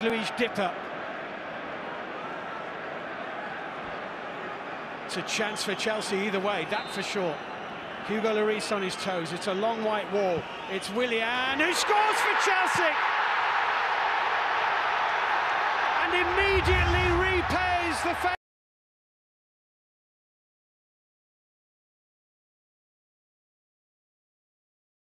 Luis Dipper. It's a chance for Chelsea either way, that for sure. Hugo Lloris on his toes. It's a long white wall. It's Willian who scores for Chelsea and immediately repays the